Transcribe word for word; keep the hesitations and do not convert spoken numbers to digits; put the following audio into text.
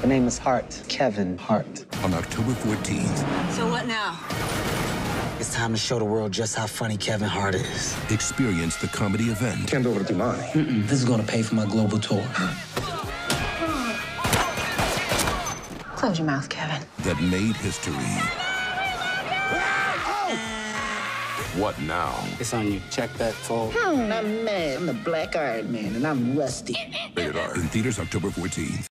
The name is Hart. Kevin Hart. On October fourteenth. So what now? It's time to show the world just how funny Kevin Hart is. Experience the comedy event. Can't over to mine. Mm-mm. This is gonna pay for my global tour. Close your mouth, Kevin. That made history. What now? It's on you. Check that phone. I'm not mad. I'm the Black Iron Man, and I'm rusty. Rated R. In theaters October fourteenth.